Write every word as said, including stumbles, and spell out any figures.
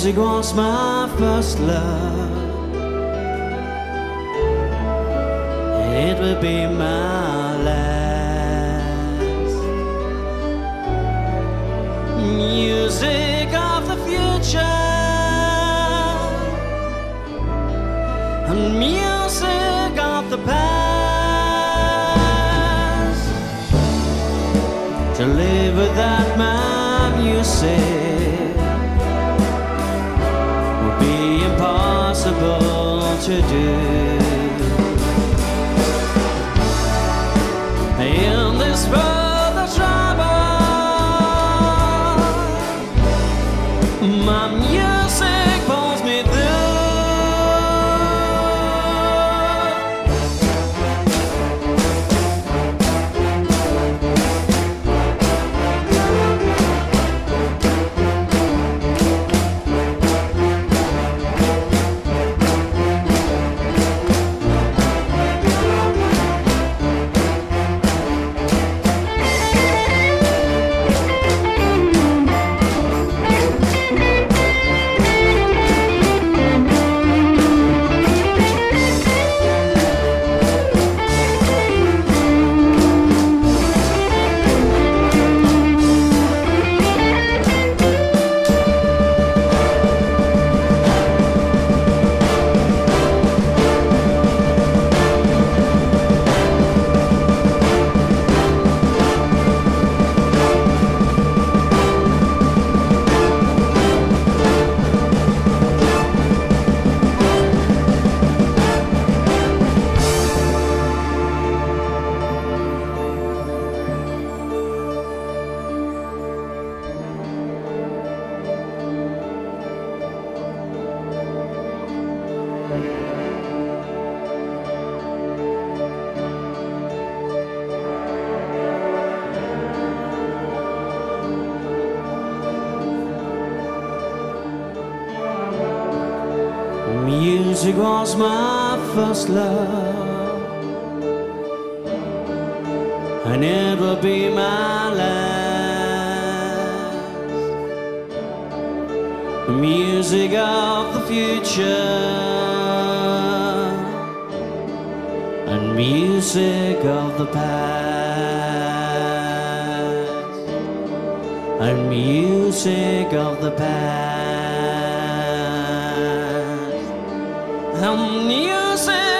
Music was my first love, and it will be my last. Music of the future and music of the past. To live without my music would be impossible to do. In this world of trouble, my music pulls me Music was my first love, and it will be my last. The music of the future and music of the past, and music of the past. The music